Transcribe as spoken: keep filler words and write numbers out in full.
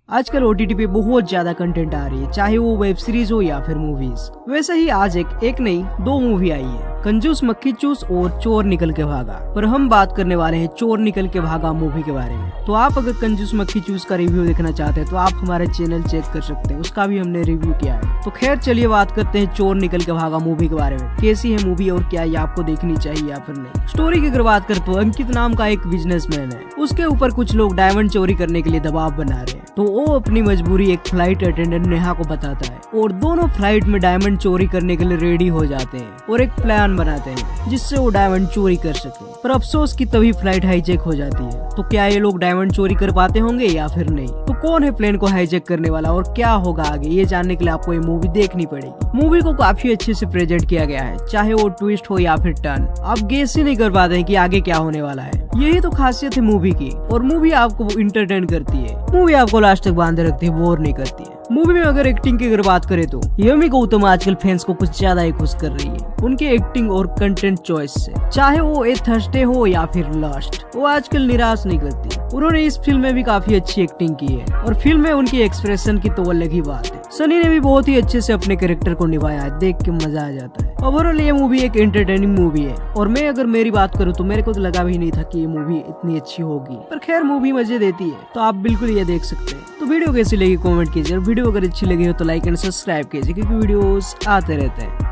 आजकल ओटीटी पे बहुत ज्यादा कंटेंट आ रही है, चाहे वो वेब सीरीज हो या फिर मूवीज। वैसे ही आज एक एक नहीं दो मूवी आई है, कंजूस मक्खी चूस और चोर निकल के भागा। पर हम बात करने वाले हैं चोर निकल के भागा मूवी के बारे में। तो आप अगर कंजूस मक्खी चूस का रिव्यू देखना चाहते हैं तो आप हमारे चैनल चेक कर सकते हैं, उसका भी हमने रिव्यू किया है। तो खैर चलिए बात करते हैं चोर निकल के भागा मूवी के बारे में। कैसी है मूवी और क्या ये आपको देखनी चाहिए या फिर नहीं। स्टोरी की अगर बात करें तो अंकित नाम का एक बिजनेसमैन है, उसके ऊपर कुछ लोग डायमंड चोरी करने के लिए दबाव बना रहे हैं। तो वो अपनी मजबूरी एक फ्लाइट अटेंडेंट नेहा को बताता है और दोनों फ्लाइट में डायमंड चोरी करने के लिए रेडी हो जाते हैं और एक प्लान बनाते हैं जिससे वो डायमंड चोरी कर सके। पर अफसोस कि तभी फ्लाइट हाईजैक हो जाती है। तो क्या ये लोग डायमंड चोरी कर पाते होंगे या फिर नहीं। तो कौन है प्लेन को हाईजैक करने वाला और क्या होगा आगे, ये जानने के लिए आपको ये मूवी देखनी पड़ेगी। मूवी को काफी अच्छे से प्रेजेंट किया गया है, चाहे वो ट्विस्ट हो या फिर टर्न, आप गेस ही नहीं कर पाते हैं कि आगे क्या होने वाला है। यही तो खासियत है मूवी की। और मूवी आपको इंटरटेन करती है, मूवी आपको लास्ट तक बांधे रखती है, बोर नहीं करती है। मूवी में अगर एक्टिंग की अगर बात करें तो यमी गौतम आजकल फैंस को कुछ ज्यादा ही खुश कर रही है उनके एक्टिंग और कंटेंट चॉइस से। चाहे वो ए थर्सडे हो या फिर लास्ट, वो आजकल निराश नहीं करती। उन्होंने इस फिल्म में भी काफी अच्छी एक्टिंग की है और फिल्म में उनकी एक्सप्रेशन की तो अलग ही बात है। सनी ने भी बहुत ही अच्छे से अपने कैरेक्टर को निभाया है, देख के मजा आ जाता है। ओवरऑल ये मूवी एक एंटरटेनिंग मूवी है और मैं अगर मेरी बात करूँ तो मेरे को तो लगा भी नहीं था कि ये मूवी इतनी अच्छी होगी। पर खैर मूवी मजे देती है तो आप बिल्कुल ये देख सकते हैं। तो वीडियो कैसी लगी कमेंट कीजिए और वीडियो अगर अच्छी लगी हो तो लाइक एंड सब्सक्राइब कीजिए क्योंकि वीडियोस आते रहते हैं।